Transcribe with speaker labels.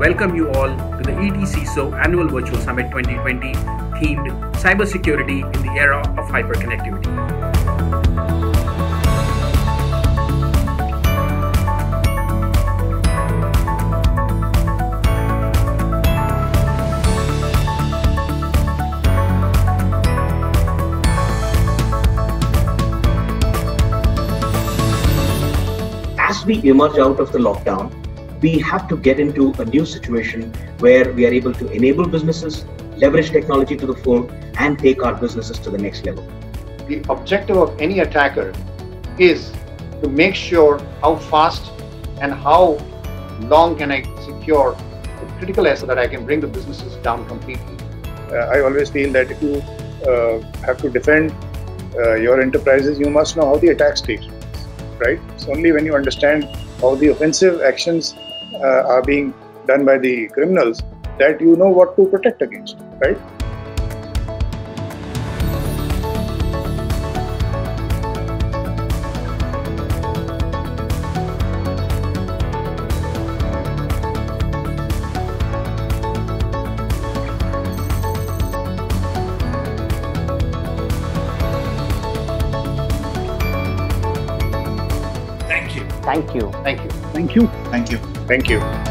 Speaker 1: welcome you all to the ETCISO Annual Virtual Summit 2020 themed Cybersecurity in the Era of Hyperconnectivity.
Speaker 2: As we emerge out of the lockdown, we have to get into a new situation where we are able to enable businesses, leverage technology to the full, and take our businesses to the next level.
Speaker 3: The objective of any attacker is to make sure how fast and how long can I secure the critical asset that I can bring the businesses down completely.
Speaker 4: I always feel that if you have to defend your enterprises, you must know how the attacks take place, right? It's only when you understand how the offensive actions are being done by the criminals that you know what to protect against, right?
Speaker 1: Thank you.
Speaker 5: Thank you.
Speaker 3: Thank you.
Speaker 4: Thank you. Thank you. Thank you.